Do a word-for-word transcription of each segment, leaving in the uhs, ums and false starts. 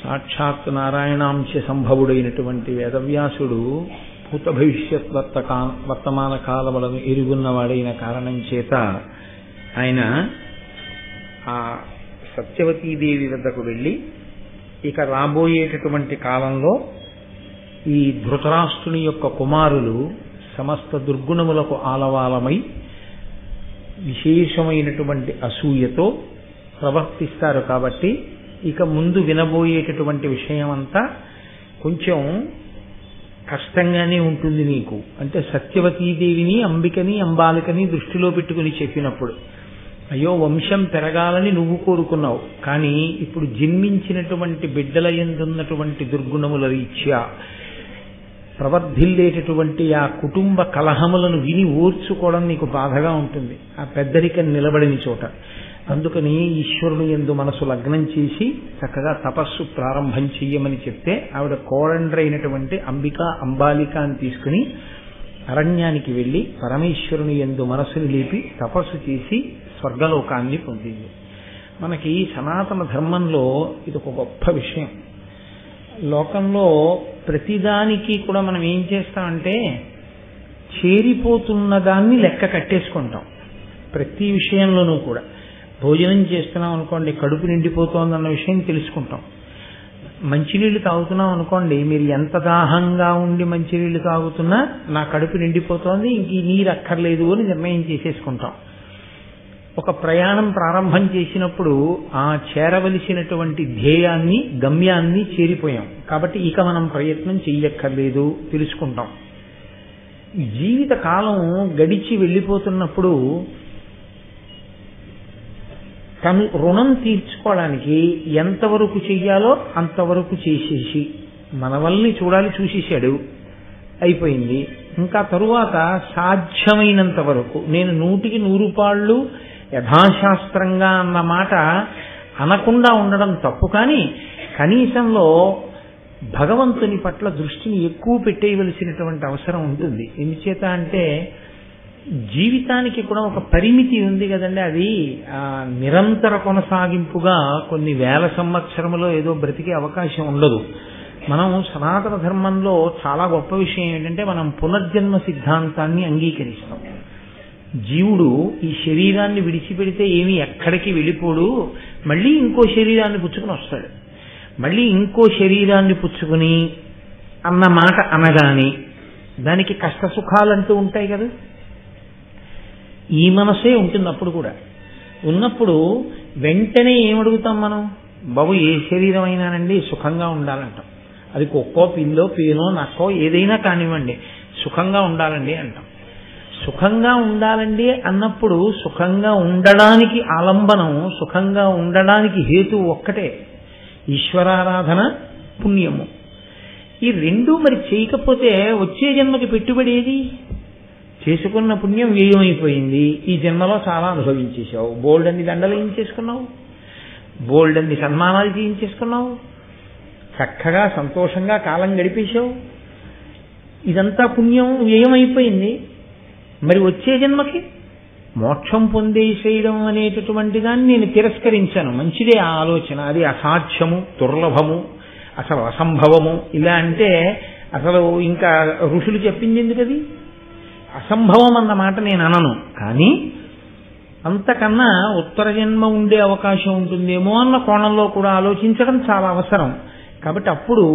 సాక్షాత్ నారాయణాంశ సంభవుడైనటువంటి వేదవ్యాసుడు భూత భవిష్యత్ వర్తకా వర్తమాన కాలములను ఎరుగున్నవాడైన కారణం చేత ఆయన ఆ సత్యవతీదేవి వద్దకు వెళ్ళి ఇక రాబోయేటటువంటి కాలంలో ఈ ధృతరాష్ట్రుని యొక్క కుమారులు సమస్త దుర్గుణములకు ఆలవాలమై విశేషమైనటువంటి అసూయతో ప్రవర్తిస్తారు కాబట్టి ఇక ముందు వినబోయేటటువంటి విషయం అంతా కొంచెం కష్టంగానే ఉంటుంది నీకు. అంటే సత్యవతీదేవిని అంబికని అంబాలికని దృష్టిలో పెట్టుకుని చెప్పినప్పుడు అయ్యో వంశం పెరగాలని నువ్వు కోరుకున్నావు, కానీ ఇప్పుడు జన్మించినటువంటి బిడ్డల యందున్నటువంటి దుర్గుణముల రీత్యా ప్రవర్ధిల్లేటటువంటి ఆ కుటుంబ కలహములను విని ఓర్చుకోవడం నీకు బాధగా ఉంటుంది ఆ పెద్దరికం నిలబడిన చోట. అందుకని ఈశ్వరుడు యందు మనసు లగ్నం చేసి చక్కగా తపస్సు ప్రారంభం చెయ్యమని చెప్తే ఆవిడ కోడండ్రైనటువంటి అంబిక అంబాలిక అని తీసుకుని అరణ్యానికి వెళ్లి పరమేశ్వరుని యందు మనసుని లేపి తపస్సు చేసి స్వర్గలోకాన్ని పొందింది. మనకి సనాతన ధర్మంలో ఇది ఒక గొప్ప విషయం. లోకంలో ప్రతిదానికి కూడా మనం ఏం చేస్తామంటే చేరిపోతున్న దాన్ని లెక్క కట్టేసుకుంటాం. ప్రతి విషయంలోనూ కూడా భోజనం చేస్తున్నాం అనుకోండి, కడుపు నిండిపోతోందన్న విషయం తెలుసుకుంటాం. మంచినీళ్లు తాగుతున్నాం అనుకోండి, మీరు ఎంత దాహంగా ఉండి మంచినీళ్లు తాగుతున్నా నా కడుపు నిండిపోతోంది, ఇంక ఈ నీరు అక్కర్లేదు అని నిర్ణయం చేసేసుకుంటాం. ఒక ప్రయాణం ప్రారంభం చేసినప్పుడు ఆ చేరవలసినటువంటి ధ్యేయాన్ని గమ్యాన్ని చేరిపోయాం కాబట్టి ఇక మనం ప్రయత్నం చెయ్యక్కర్లేదు తెలుసుకుంటాం. జీవిత కాలం గడిచి వెళ్ళిపోతున్నప్పుడు తను రుణం తీర్చుకోవడానికి ఎంతవరకు చెయ్యాలో అంతవరకు చేసేసి మనవల్ని చూడాలి, చూసేసాడు, అయిపోయింది. ఇంకా తరువాత సాధ్యమైనంత వరకు నేను నూటికి నూరు పాళ్ళు యథాశాస్త్రంగా అన్న మాట అనకుండా ఉండడం తప్పు, కానీ కనీసంలో భగవంతుని పట్ల దృష్టిని ఎక్కువ పెట్టేయవలసినటువంటి అవసరం ఉంటుంది. ఎందుచేత అంటే జీవితానికి కూడా ఒక పరిమితి ఉంది కదండి. అది నిరంతర కొనసాగింపుగా కొన్ని వేల సంవత్సరములో ఏదో బ్రతికే అవకాశం ఉండదు. మనం సనాతన ధర్మంలో చాలా గొప్ప విషయం ఏంటంటే మనం పునర్జన్మ సిద్ధాంతాన్ని అంగీకరిస్తాం. జీవుడు ఈ శరీరాన్ని విడిచిపెడితే ఏమి ఎక్కడికి వెళ్ళిపోడు, మళ్ళీ ఇంకో శరీరాన్ని పుచ్చుకుని వస్తాడు. మళ్ళీ ఇంకో శరీరాన్ని పుచ్చుకుని అన్న మాట అనగానే దానికి కష్ట సుఖాలంటూ ఉంటాయి కదా. ఈ మనసే ఉంటుంది అప్పుడు కూడా. ఉన్నప్పుడు వెంటనే ఏమడుగుతాం మనం, బాబు ఏ శరీరం అయినానండి సుఖంగా ఉండాలంటాం. అది కుక్కో పిల్లో పేనో నక్కో ఏదైనా కానివ్వండి సుఖంగా ఉండాలండి అంటాం. సుఖంగా ఉండాలండి అన్నప్పుడు సుఖంగా ఉండడానికి ఆలంబనం, సుఖంగా ఉండడానికి హేతు ఒక్కటే, ఈశ్వరారాధన పుణ్యము. ఈ రెండు మరి చేయకపోతే వచ్చే జన్మకి పెట్టుబడి ఏది? చేసుకున్న పుణ్యం వ్యయమైపోయింది, ఈ జన్మలో చాలా అనుభవించేశావు, బోల్డ్ అన్ని దండలు ఏం చేసుకున్నావు, బోల్డ్ అన్ని సన్మానాలు చేయించేసుకున్నావు, చక్కగా సంతోషంగా కాలం గడిపేశావు, ఇదంతా పుణ్యం వ్యయమైపోయింది. మరి వచ్చే జన్మకి మోక్షం పొందేసేయడం అనేటటువంటి దాన్ని నేను తిరస్కరించాను. మంచిదే ఆ ఆలోచన, అది అసాధ్యము, దుర్లభము, అసలు అసంభవము. ఇలా అంటే అసలు ఇంకా ఋషులు చెప్పింది ఎందుకు? అది అసంభవం అన్న మాట నేను అనను, కానీ అంతకన్నా ఉత్తర జన్మ ఉండే అవకాశం ఉంటుందేమో అన్న కోణంలో కూడా ఆలోచించడం చాలా అవసరం. కాబట్టి అప్పుడు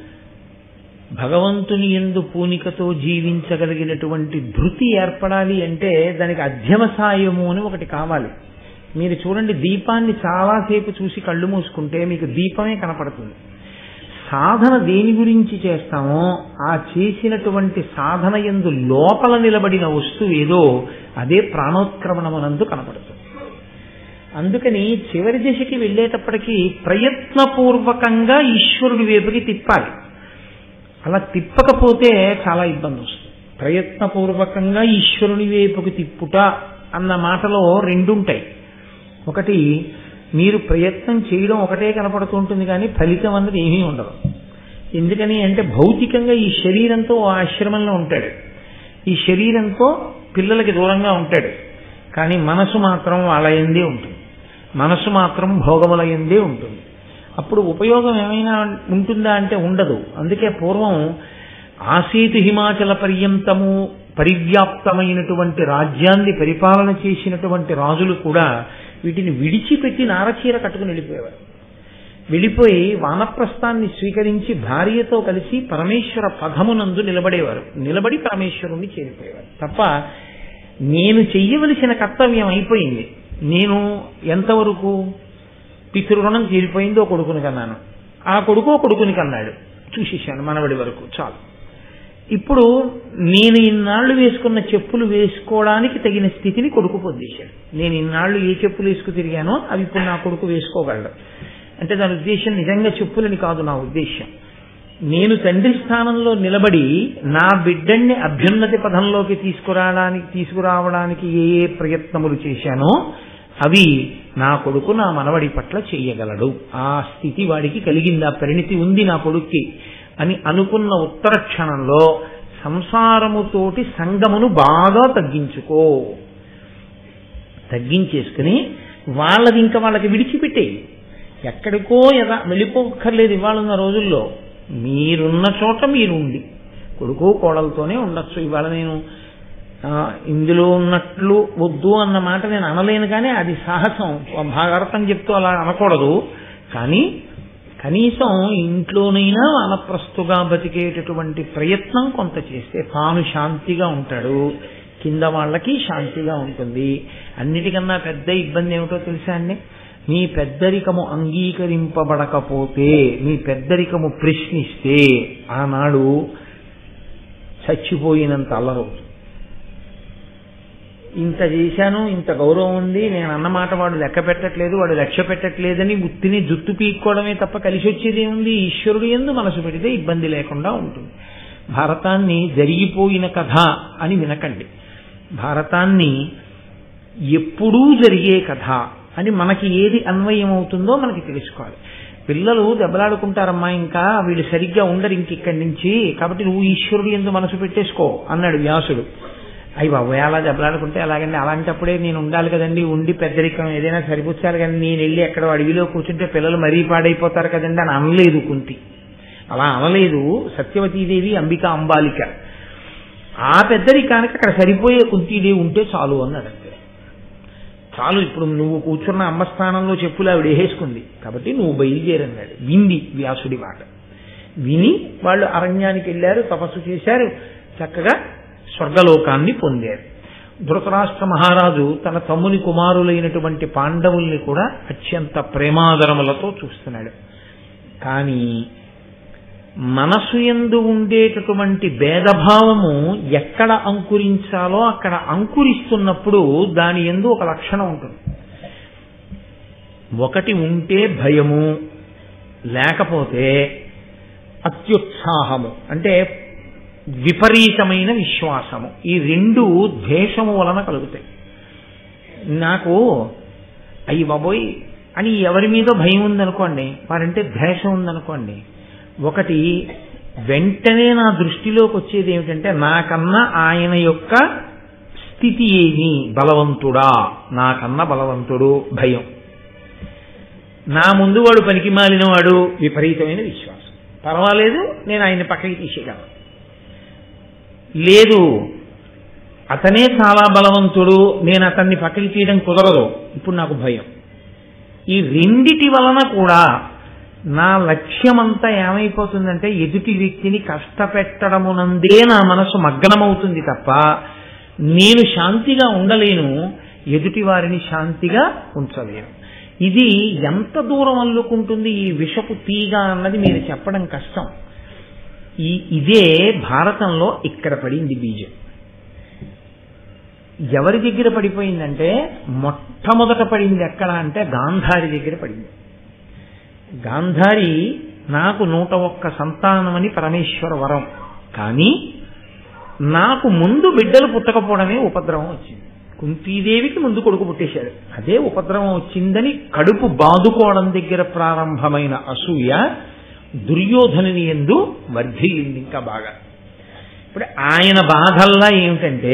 భగవంతుని యందు పూనికతో జీవించగలిగినటువంటి ధృతి ఏర్పడాలి అంటే దానికి అధ్యవసాయము అని ఒకటి కావాలి. మీరు చూడండి, దీపాన్ని చాలాసేపు చూసి కళ్ళు మూసుకుంటే మీకు దీపమే కనపడుతుంది. సాధన దేని గురించి చేస్తామో ఆ చేసినటువంటి సాధన యందు లోపల నిలబడిన వస్తువు ఏదో అదే ప్రాణోత్క్రమణమునందు కనపడుతుంది. అందుకని చివరి దశకి వెళ్ళేటప్పటికీ ప్రయత్నపూర్వకంగా ఈశ్వరుడి వైపుకి తిప్పాలి. అలా తిప్పకపోతే చాలా ఇబ్బంది వస్తుంది. ప్రయత్నపూర్వకంగా ఈశ్వరుని వైపుకి తిప్పుట అన్న మాటలో రెండుంటాయి. ఒకటి, మీరు ప్రయత్నం చేయడం ఒకటే కనపడుతూ ఉంటుంది కానీ ఫలితం అన్నది ఏమీ ఉండదు. ఎందుకని అంటే భౌతికంగా ఈ శరీరంతో ఆశ్రమంలో ఉంటాడు, ఈ శరీరంతో పిల్లలకి దూరంగా ఉంటాడు, కానీ మనసు మాత్రం వాళ్ళ యందే ఉంటుంది, మనసు మాత్రం భోగముల యందే ఉంటుంది. అప్పుడు ఉపయోగం ఏమైనా ఉంటుందా అంటే ఉండదు. అందుకే పూర్వం ఆసీతు హిమాచల పర్యంతము పరివ్యాప్తమైనటువంటి రాజ్యాన్ని పరిపాలన చేసినటువంటి రాజులు కూడా వీటిని విడిచిపెట్టి నారచీర కట్టుకుని వెళ్ళిపోయేవారు. వెళ్ళిపోయి వానప్రస్థాన్ని స్వీకరించి భార్యతో కలిసి పరమేశ్వర పదమునందు నిలబడేవారు. నిలబడి పరమేశ్వరుణ్ణి చేరిపోయేవారు తప్ప నేను చెయ్యవలసిన కర్తవ్యం అయిపోయింది. నేను ఎంతవరకు పితృరుణం తీరిపోయిందో కొడుకుని కన్నాను, ఆ కొడుకో కొడుకుని కన్నాడు, చూసేశాను మనవడి వరకు చాలు. ఇప్పుడు నేను ఇన్నాళ్లు వేసుకున్న చెప్పులు వేసుకోవడానికి తగిన స్థితిని కొడుకు పొందేశాడు. నేను ఇన్నాళ్లు ఏ చెప్పులు వేసుకు తిరిగానో అవి ఇప్పుడు నా కొడుకు వేసుకోగలడు. అంటే దాని ఉద్దేశం నిజంగా చెప్పులని కాదు. నా ఉద్దేశం నేను తండ్రి స్థానంలో నిలబడి నా బిడ్డల్ని అభ్యున్నతి పథంలోకి తీసుకురావడానికి తీసుకురావడానికి ఏ ఏ ప్రయత్నములు చేశానో అవి నా కొడుకు నా మనవడి పట్ల చేయగలడు. ఆ స్థితి వాడికి కలిగింది, ఆ పరిణితి ఉంది నా కొడుక్కి అని అనుకున్న ఉత్తర క్షణంలో సంసారముతోటి సంగమును బాగా తగ్గించుకో, తగ్గించేసుకుని వాళ్ళది ఇంకా వాళ్ళకి విడిచిపెట్టే. ఎక్కడికో ఎదా వెళ్ళిపోక్కర్లేదు. ఇవాళ రోజుల్లో మీరున్న చోట మీరు ఉండి కొడుకు కోడలతోనే ఉండొచ్చు. ఇవాళ నేను ఇందులో ఉన్నట్లు వద్దు అన్న మాట నేను అనలేను, కానీ అది సాహసం. భాగవతం చెప్తూ అలా అనకూడదు. కానీ కనీసం ఇంట్లోనైనా వానప్రస్తుగా బతికేటటువంటి ప్రయత్నం కొంత చేస్తే తాను శాంతిగా ఉంటాడు, కింద వాళ్ళకి శాంతిగా ఉంటుంది. అన్నిటికన్నా పెద్ద ఇబ్బంది ఏమిటో తెలుసా అండి? మీ పెద్దరికము అంగీకరింపబడకపోతే, మీ పెద్దరికము ప్రశ్నిస్తే ఆనాడు చచ్చిపోయినంత అల్లరవుతుంది. ఇంత చేశాను, ఇంత గౌరవం ఉంది, నేను అన్నమాట వాడు లెక్క పెట్టట్లేదు, వాడు లక్ష్య పెట్టట్లేదని ఉత్తిని జుత్తు పీక్కోవడమే తప్ప కలిసి వచ్చేది ఉంది. ఈశ్వరుడు యందు మనసు పెడితే ఇబ్బంది లేకుండా ఉంటుంది. భారతాన్ని జరిగిపోయిన కథ అని వినకండి. భారతాన్ని ఎప్పుడూ జరిగే కథ అని మనకి ఏది అన్వయం అవుతుందో మనకి తెలుసుకోవాలి. పిల్లలు దెబ్బలాడుకుంటారమ్మా, ఇంకా వీళ్ళు సరిగ్గా ఉండరు ఇంకిక్కడి నుంచి, కాబట్టి నువ్వు ఈశ్వరుడు యందు మనసు పెట్టేసుకో అన్నాడు వ్యాసుడు. అయ్యి బాబు అలా దెబ్బలాడుకుంటే అలాగండి, అలాంటప్పుడే నేను ఉండాలి కదండి, ఉండి పెద్దరికం ఏదైనా సరిపుచ్చాలి కానీ నేను వెళ్ళి ఎక్కడో అడవిలో కూర్చుంటే పిల్లలు మరీ పాడైపోతారు కదండి అని అనలేదు కుంతి. అలా అనలేదు సత్యవతీదేవి, అంబిక, అంబాలిక. ఆ పెద్దరికానికి అక్కడ సరిపోయే కుంతీదేవి ఉంటే చాలు అన్నాడు. చాలు, ఇప్పుడు నువ్వు కూర్చున్న అమ్మ స్థానంలో చెప్పులు ఆవిడ వేసుకుంది కాబట్టి నువ్వు బయలుదేరన్నాడు. వింది వ్యాసుడి మాట. విని వాళ్ళు అరణ్యానికి వెళ్ళారు, తపస్సు చేశారు, చక్కగా స్వర్గలోకాన్ని పొందారు. ధృతరాష్ట్ర మహారాజు తన తమ్ముని కుమారులైనటువంటి పాండవుల్ని కూడా అత్యంత ప్రేమాదరములతో చూస్తున్నాడు. కానీ మనసు యందు ఉండేటటువంటి భేదభావము ఎక్కడ అంకురించాలో అక్కడ అంకురిస్తున్నప్పుడు దాని యందు ఒక లక్షణం ఉంటుంది. ఒకటి ఉంటే భయము, లేకపోతే అత్యుత్సాహము, అంటే విపరీతమైన విశ్వాసము. ఈ రెండు ద్వేషము వలన కలుగుతాయి. నాకు అయ్యి బాబోయ్ అని ఎవరి మీద భయం ఉందనుకోండి, వారంటే ద్వేషం ఉందనుకోండి, ఒకటి వెంటనే నా దృష్టిలోకి వచ్చేది ఏమిటంటే నాకన్నా ఆయన యొక్క స్థితి ఏమి, బలవంతుడా, నాకన్నా బలవంతుడు భయం. నా ముందు వాడు పనికి మాలిన వాడు విపరీతమైన విశ్వాసం. పర్వాలేదు, నేను ఆయన్ని పక్కకి తీసేయగలను. లేదు, అతనే చాలా బలవంతుడు, నేను అతన్ని పక్కకి తీయడం కుదరదు, ఇప్పుడు నాకు భయం. ఈ రెండిటి వలన కూడా నా లక్ష్యమంతా ఏమైపోతుందంటే ఎదుటి వ్యక్తిని కష్టపెట్టడమునందే నా మనసు మగ్నమవుతుంది తప్ప నేను శాంతిగా ఉండలేను, ఎదుటి వారిని శాంతిగా ఉంచలేను. ఇది ఎంత దూరం అల్లుకుంటుంది ఈ విషపు తీగ అన్నది మీరు చెప్పడం కష్టం. ఈ ఇదే భారతంలో ఇక్కడ పడింది బీజం. ఎవరి దగ్గర పడిపోయిందంటే మొట్టమొదట పడింది ఎక్కడ అంటే గాంధారి దగ్గర పడింది. గాంధారి నాకు నూట ఒక్క సంతానమని పరమేశ్వర వరం, కానీ నాకు ముందు బిడ్డలు పుట్టకపోవడమే ఉపద్రవం వచ్చింది. కుంతీదేవికి ముందు కొడుకు పుట్టేశాడు, అదే ఉపద్రవం వచ్చిందని కడుపు బాదుకోవడం దగ్గర ప్రారంభమైన అసూయ దుర్యోధనుని యందు వర్ధిల్లింది ఇంకా బాగా. ఇప్పుడు ఆయన బాధల్లా ఏమిటంటే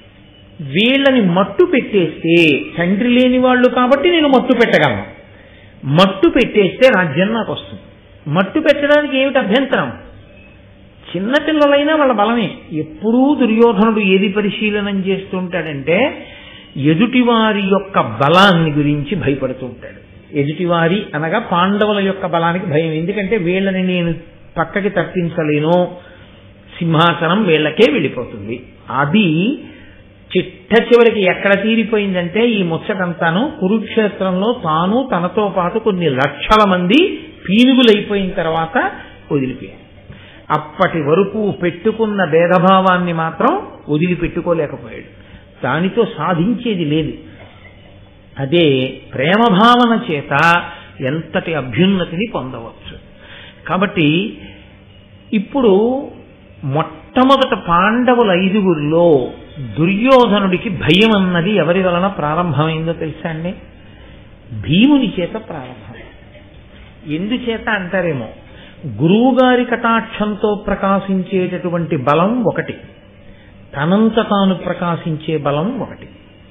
వీళ్ళని మట్టు పెట్టేస్తే తండ్రి లేని వాళ్ళు కాబట్టి నేను మట్టు పెట్టగలను, మట్టు పెట్టేస్తే రాజ్యం నాకు వస్తుంది. మట్టు పెట్టడానికి ఏమిటి అభ్యంతరం? చిన్నపిల్లలైనా వాళ్ళ బలమే. ఎప్పుడూ దుర్యోధనుడు ఏది పరిశీలనం చేస్తుంటాడంటే ఎదుటివారి యొక్క బలాన్ని గురించి భయపడుతూ ఉంటాడు. ఎదుటివారి అనగా పాండవుల యొక్క బలానికి భయం. ఎందుకంటే వీళ్ళని నేను పక్కకి తప్పించలేను, సింహాసనం వీళ్ళకే వెళ్ళిపోతుంది. అది చిట్ట చివరికి ఎక్కడ తీరిపోయిందంటే ఈ ముచ్చటంతాను కురుక్షేత్రంలో తాను తనతో పాటు కొన్ని లక్షల మంది పీనుగులైపోయిన తర్వాత వదిలిపోయాడు. అప్పటి వరకు పెట్టుకున్న భేదభావాన్ని మాత్రం వదిలిపెట్టుకోలేకపోయాడు. దానితో సాధించేది లేదు. అదే ప్రేమ భావన చేత ఎంతటి అభ్యున్నతిని పొందవచ్చు. కాబట్టి ఇప్పుడు మొట్టమొదట పాండవుల ఐదుగురిలో దుర్యోధనుడికి భయం అన్నది ఎవరి వలన ప్రారంభమైందో తెలుసా అండి? భీముని చేత ప్రారంభమైంది. ఎందుచేత అంటారేమో, గురువుగారి కటాక్షంతో ప్రకాశించేటటువంటి బలం ఒకటి, తనంత తాను ప్రకాశించే బలం ఒకటి.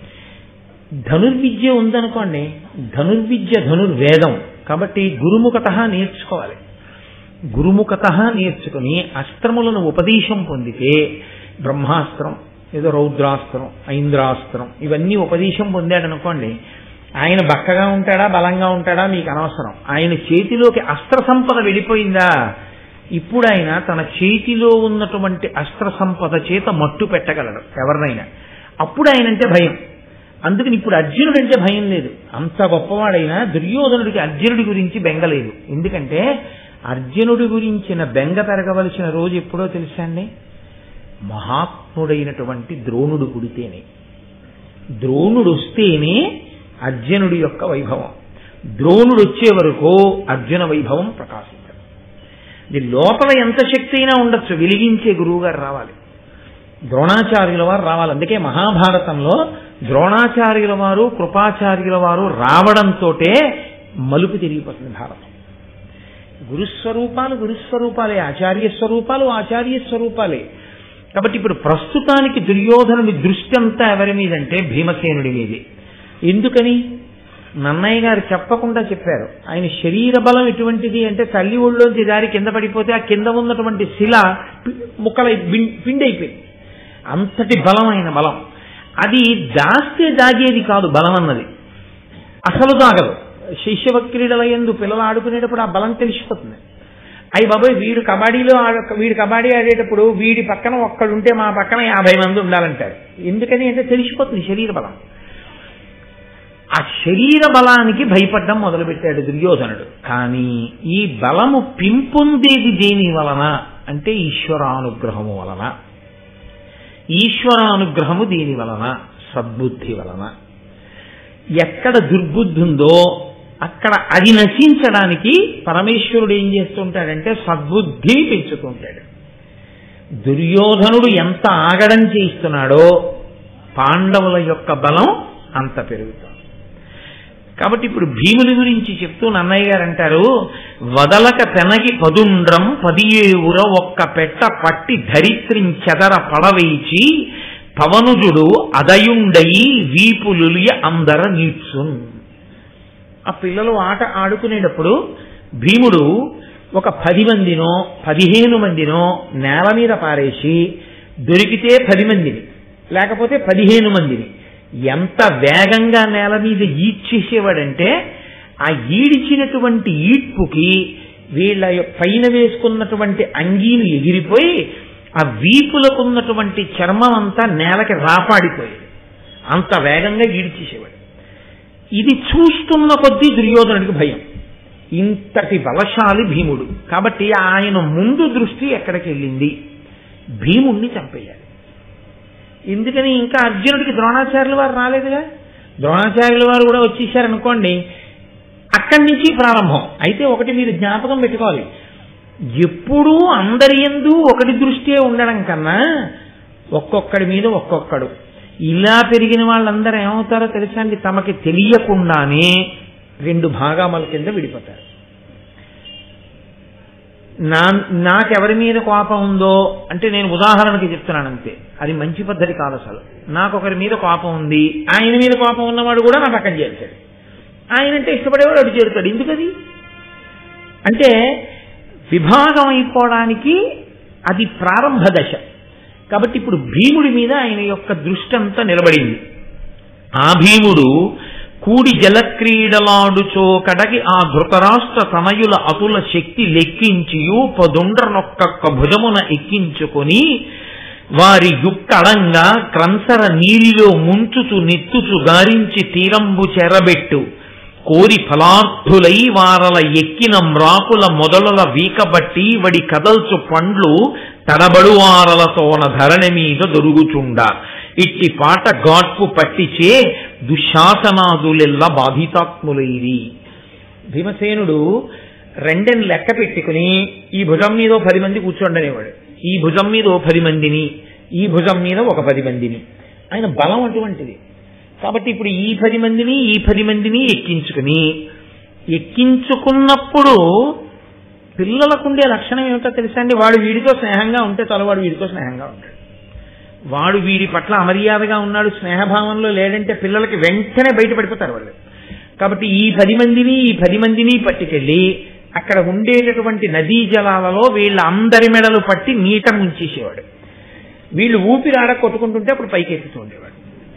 ధనుర్విద్య ఉందనుకోండి, ధనుర్విద్య ధనుర్వేదం కాబట్టి గురుముఖత నేర్చుకోవాలి. గురుముఖత నేర్చుకుని అస్త్రములను ఉపదేశం పొందితే బ్రహ్మాస్త్రం, ఏదో రౌద్రాస్త్రం, ఐంద్రాస్త్రం ఇవన్నీ ఉపదేశం పొందాడనుకోండి, ఆయన బక్కగా ఉంటాడా బలంగా ఉంటాడా మీకు అనవసరం. ఆయన చేతిలోకి అస్త్ర సంపద వెళ్ళిపోయిందా, ఇప్పుడు ఆయన తన చేతిలో ఉన్నటువంటి అస్త్ర సంపద చేత మట్టు పెట్టగలడు ఎవరినైనా. అప్పుడు ఆయనంటే భయం. అందుకని ఇప్పుడు అర్జునుడు అంటే భయం లేదు. అంత గొప్పవాడైనా దుర్యోధనుడికి అర్జునుడి గురించి బెంగలేదు. ఎందుకంటే అర్జునుడి గురించిన బెంగ పెరగవలసిన రోజు ఎప్పుడో తెలుసా అండి? మహాత్ముడైనటువంటి ద్రోణుడు పుడితేనే. ద్రోణుడు వస్తేనే అర్జునుడి యొక్క వైభవం. ద్రోణుడు వచ్చే వరకు అర్జున వైభవం ప్రకాశించదు. ఇది లోపల ఎంత శక్తి అయినా ఉండొచ్చు, వెలిగించే గురువు గారు రావాలి, ద్రోణాచార్యుల వారు రావాలి. అందుకే మహాభారతంలో ద్రోణాచార్యుల వారు కృపాచార్యుల వారు రావడంతో మలుపు తిరిగిపోతుంది భారతం. గురుస్వరూపాలు గురుస్వరూపాలే, ఆచార్య స్వరూపాలు ఆచార్య స్వరూపాలే. కాబట్టి ఇప్పుడు ప్రస్తుతానికి దుర్యోధనుడి దృష్టి అంతా ఎవరి మీదంటే భీమసేనుడి మీదే. ఎందుకని? నన్నయ్య గారు చెప్పకుండా చెప్పారు. ఆయన శరీర బలం ఎటువంటిది అంటే తల్లి ఒళ్ళోంచి దారి కింద పడిపోతే ఆ కింద ఉన్నటువంటి శిల ముక్కలై పిండైపోయింది. అంతటి బలమైన బలం. అది దాస్తే దాగేది కాదు బలం అన్నది, అసలు దాగదు. శైశవ క్రీడలయందు పిల్లలు ఆడుకునేటప్పుడు ఆ బలం తెలిసిపోతుంది. అయ్యి బాబాయ్ వీడు కబడ్డీలో వీడు కబడ్డీ ఆడేటప్పుడు వీడి పక్కన ఒక్కడుంటే మా పక్కన యాభై మంది ఉండాలంటారు. ఎందుకని అంటే తెలిసిపోతుంది శరీర బలం. ఆ శరీర బలానికి భయపడ్డం మొదలుపెట్టాడు దుర్యోధనుడు. కానీ ఈ బలము పింపొందేది దేని వలన అంటే ఈశ్వరానుగ్రహము వలన. ఈశ్వరానుగ్రహము దీని వలన, సద్బుద్ధి వలన. ఎక్కడ దుర్బుద్ధి ఉందో అక్కడ అది నశించడానికి పరమేశ్వరుడు ఏం చేస్తుంటాడంటే సద్బుద్ధిని పెంచుతుంటాడు. దుర్యోధనుడు ఎంత ఆగడం చేయిస్తున్నాడో పాండవుల యొక్క బలం అంత పెరుగుతుంది. కాబట్టి ఇప్పుడు భీముని గురించి చెప్తూ నన్నయ్య గారు అంటారు, వదలక తెనగి పదుండ్రం పదియేవుర ఒక్క పెట్ట పట్టి ధరిత్రించెదర పడవేచి పవనుజుడు అదయుండయి వీపులులియ అందర నీడ్సున్. ఆ పిల్లలు ఆట ఆడుకునేటప్పుడు భీముడు ఒక పది మందినో పదిహేను మందినో నేల మీద పారేసి దొరికితే పది మందిని లేకపోతే పదిహేను మందిని ఎంత వేగంగా నేల మీద ఈడ్చేసేవాడంటే ఆ ఈడ్చినటువంటి ఈడ్పుకి వీళ్ళ పైన వేసుకున్నటువంటి అంగీలు ఎగిరిపోయి ఆ వీపులకున్నటువంటి చర్మం అంతా నేలకి రాపాడిపోయేది. అంత వేగంగా ఈడ్చేసేవాడు. ఇది చూస్తున్న కొద్దీ దుర్యోధనుడికి భయం. ఇంతటి బలశాలి భీముడు. కాబట్టి ఆయన ముందు దృష్టి ఎక్కడికి వెళ్ళింది? భీముణ్ణి చంపేయాలి. ఎందుకని ఇంకా అర్జునుడికి ద్రోణాచార్యుల వారు రాలేదుగా. ద్రోణాచార్యుల వారు కూడా వచ్చేసారనుకోండి, అక్కడి నుంచి ప్రారంభం. అయితే ఒకటి మీరు జ్ఞాపకం పెట్టుకోవాలి, ఎప్పుడూ అందరి యందు ఒకటి దృష్టి ఉండడం కన్నా ఒక్కొక్కడి మీద ఒక్కొక్కడు. ఇలా పెరిగిన వాళ్ళందరూ ఏమవుతారో తెలుసా అండి? తమకి తెలియకుండానే రెండు భాగాల కింద విడిపోతారు. నా నాకెవరి మీద కోపం ఉందో అంటే నేను ఉదాహరణకి చెప్తున్నాను అంతే, అది మంచి పద్ధతి కాదు అసలు. నాకు ఒకరి మీద కోపం ఉంది, ఆయన మీద కోపం ఉన్నవాడు కూడా నా పక్కన చేశాడు. ఆయనంటే ఇష్టపడేవాడు అటు చేరుతాడు. ఎందుకది అంటే విభాగం అయిపోవడానికి అది ప్రారంభ దశ. కాబట్టి ఇప్పుడు భీముడి మీద ఆయన యొక్క దృష్టి అంతా నిలబడింది. ఆ భీముడు కూడి జలక్రీడలాడుచో కడగి ఆ ధృతరాష్ట్ర తనయుల అతుల శక్తి లెక్కించియు పదుండ్రనొక్క భుజమున ఎక్కించుకొని వారి యుక్తడంగా క్రంసర నీరిలో ముంచుచు నెత్తుచు గారించి తీరంబు చెరబెట్టు కోరి ఫలార్థులై వారల ఎక్కిన మ్రాకుల మొదలల వీకబట్టి వడి కదల్చు పండ్లు తడబడు వారలతోన ధరణి మీద దొరుగుచుండ ఇట్టి పాట గాట్పు పట్టిచే దుశ్శాసనాదులెల్ల బాధితాత్ములైరి. భీమసేనుడు రెండని లెక్క పెట్టుకుని ఈ భుజం మీద పది మంది కూర్చోండనేవాడు, ఈ భుజం మీద ఓ పది మందిని, ఈ భుజం మీద ఒక పది మందిని. ఆయన బలం అటువంటిది. కాబట్టి ఇప్పుడు ఈ పది మందిని ఈ పది మందిని ఎక్కించుకుని ఎక్కించుకున్నప్పుడు పిల్లలకుండే లక్షణం ఏమిటో తెలుసా అండి? వాడు వీడితో స్నేహంగా ఉంటే తలవాడు వీడితో స్నేహంగా ఉంటాడు. వాడు వీడి పట్ల అమర్యాదగా ఉన్నాడు, స్నేహభావంలో లేడంటే పిల్లలకి వెంటనే బయటపడిపోతారు వాళ్ళు. కాబట్టి ఈ పది మందిని ఈ పది మందిని పట్టుకెళ్ళి అక్కడ ఉండేటటువంటి నదీ జలాలలో వీళ్ళ అందరి మెడలు పట్టి నీట ముంచేసేవాడు. వీళ్ళు ఊపిరాడ కొట్టుకుంటుంటే అప్పుడు పైకెత్తుతూ ఉండేవాడు.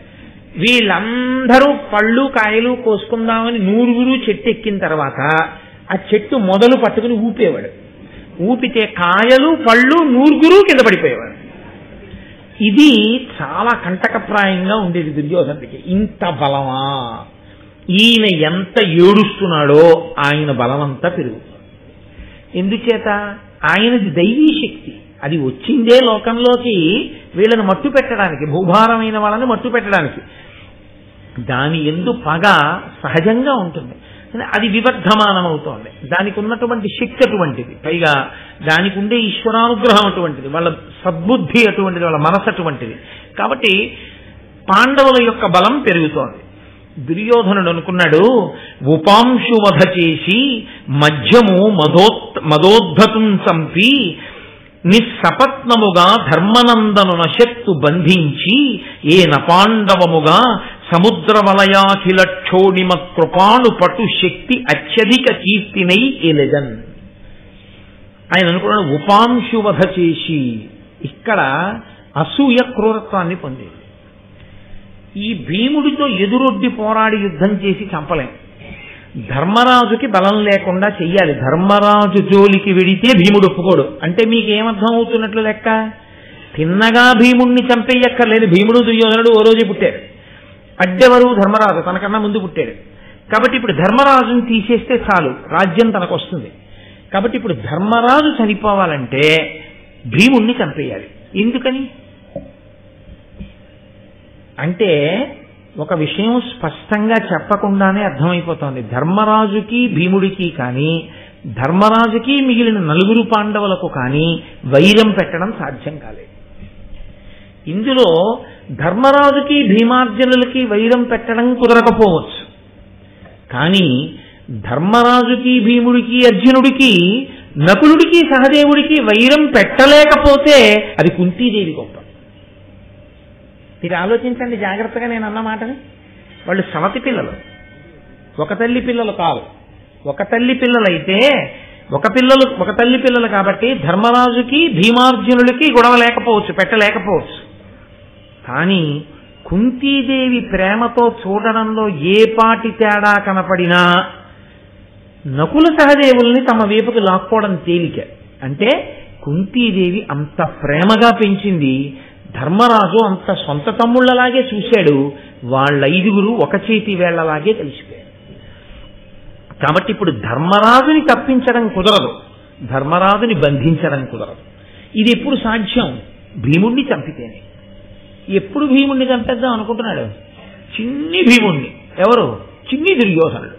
వీళ్ళందరూ పళ్ళు కాయలు కోసుకుందామని నూరుగురు చెట్టు ఎక్కిన తర్వాత ఆ చెట్టు మొదలు పట్టుకుని ఊపేవాడు. ఊపితే కాయలు పళ్ళు నూరుగురు కింద పడిపోయేవాడు. ఇది చాలా కంటకప్రాయంగా ఉండేది దుర్యోధనుడికి. ఇంత బలమా? ఈయన ఎంత ఏడుస్తున్నాడో ఆయన బలమంతా పెరుగుతుంది. ఎందుచేత? ఆయనది దైవీ శక్తి. అది వచ్చిందే లోకంలోకి వీళ్ళని మట్టు పెట్టడానికి, భూభారమైన వాళ్ళని మట్టు పెట్టడానికి. దాని ఎందు పగ సహజంగా ఉంటుంది, అది వివర్ధమానం అవుతోంది. దానికి ఉన్నటువంటి శక్తి అటువంటిది, పైగా దానికి ఉండే ఈశ్వరానుగ్రహం అటువంటిది, వాళ్ళ సద్బుద్ధి అటువంటిది, వాళ్ళ మనసు అటువంటిది. కాబట్టి పాండవుల యొక్క బలం పెరుగుతోంది. దుర్యోధనుడు అనుకున్నాడు, ఉపాంశువధ చేసి మధ్యము మదోత్ మదోద్ధతుం చంపి నిస్సపత్నముగా ధర్మనందనున శక్తు బంధించి ఏ నపాండవముగా సముద్ర వలయాఖిల క్షోణిమ కృపాను పటు శక్తి అత్యధిక కీర్తినై ఎలెదన్. ఆయన అనుకున్నాడు ఉపాంశువధ చేసి. ఇక్కడ అసూయ క్రూరత్వాన్ని పొందేది. ఈ భీముడితో ఎదురొడ్డి పోరాడి యుద్ధం చేసి చంపలేం. ధర్మరాజుకి బలం లేకుండా చెయ్యాలి. ధర్మరాజు జోలికి వెడితే భీముడు ఒప్పుకోడు. అంటే మీకేమర్థం అవుతున్నట్లు లెక్క? తిన్నగా భీముడిని చంపేయక్కర్లేదు. భీముడు దుర్యోధనుడు ఓ రోజు పుట్టాడు. అడ్డెవరు? ధర్మరాజు, తనకన్నా ముందు పుట్టాడు. కాబట్టి ఇప్పుడు ధర్మరాజుని తీసేస్తే చాలు, రాజ్యం తనకు వస్తుంది. కాబట్టి ఇప్పుడు ధర్మరాజు చనిపోవాలంటే భీముడిని చంపేయాలి. ఎందుకని అంటే ఒక విషయం స్పష్టంగా చెప్పకుండానే అర్థమైపోతోంది. ధర్మరాజుకి భీముడికి కానీ, ధర్మరాజుకి మిగిలిన నలుగురు పాండవులకు కానీ వైరం పెట్టడం సాధ్యం కాలేదు. ఇందులో ధర్మరాజుకి భీమార్జునులకి వైరం పెట్టడం కుదరకపోవచ్చు, కానీ ధర్మరాజుకి భీముడికి అర్జునుడికి నకులుడికి సహదేవుడికి వైరం పెట్టలేకపోతే అది కుంతీదేవి గొప్ప. మీరు ఆలోచించండి జాగ్రత్తగా, నేను అన్న మాటని. వాళ్ళు సవతి పిల్లలు, ఒక తల్లి పిల్లలు కాదు. ఒక తల్లి పిల్లలైతే ఒక పిల్లలు ఒక తల్లి పిల్లలు కాబట్టి ధర్మరాజుకి భీమార్జునులకి గొడవ లేకపోవచ్చు, పెట్టలేకపోవచ్చు. కానీ కుంతీదేవి ప్రేమతో చూడడంలో ఏ పాటి తేడా కనపడినా నకుల సహదేవుల్ని తమ వైపుకు లాక్కోవడం తేలిక. అంటే కుంతీదేవి అంత ప్రేమగా పెంచింది, ధర్మరాజు అంత సొంత తమ్ముళ్లలాగే చూశాడు, వాళ్ళైదుగురు ఒక చేతి వేళ్లలాగే కలిసిపోయారు. కాబట్టి ఇప్పుడు ధర్మరాజుని తప్పించడం కుదరదు, ధర్మరాజుని బంధించడం కుదరదు. ఇది ఎప్పుడు సాధ్యం? భీముణ్ణి చంపితేనే. ఎప్పుడు భీముణ్ణి చంపేద్దాం అనుకుంటున్నాడు? చిన్ని భీముణ్ణి. ఎవరు? చిన్ని దుర్యోధనుడు.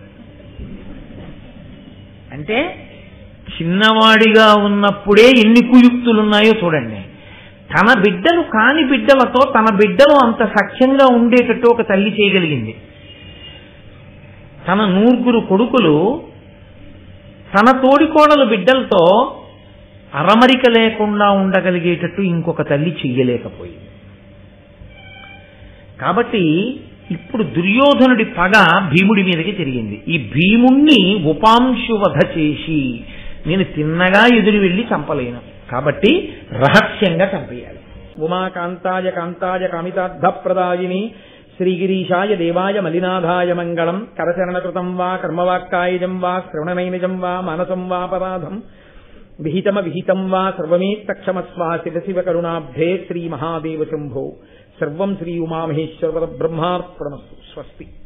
అంటే చిన్నవాడిగా ఉన్నప్పుడే ఎన్ని కుయుక్తులున్నాయో చూడండి. తన బిడ్డలు కాని బిడ్డలతో తన బిడ్డలు అంత సఖ్యంగా ఉండేటట్టు ఒక తల్లి చేయగలిగింది. తన నూరుగురు కొడుకులు తన తోడికోడలు బిడ్డలతో అరమరిక లేకుండా ఉండగలిగేటట్టు ఇంకొక తల్లి చెయ్యలేకపోయింది. కాబట్టి ఇప్పుడు దుర్యోధనుడి పగ భీముడి మీదకి తిరిగింది. ఈ భీముణ్ణి ఉపాంశువధ చేసి నేను తిన్నగా ఎదురు వెళ్ళి చంపలేను కాబట్టి రహస్యంగా చంపేయాలి. ఉమాకాంతాయ కాంతాయ కామితార్థప్రదాయిని శ్రీగిరీశాయ దేవాయ మలినాథాయ మంగళం. కరచరణకృతం వా కర్మవాక్కాయజం వా శ్రవణనైనజం వా మానసం వాపరాధం విహితమ విహితం వా సర్వమేత్తక్షమస్వా శివ శివ కరుణాబ్ధే శ్రీ మహాదేవ శంభో. సర్వం శ్రీ ఉమామహేశ్వర బ్రహ్మార్పణమస్తు. స్వస్తి.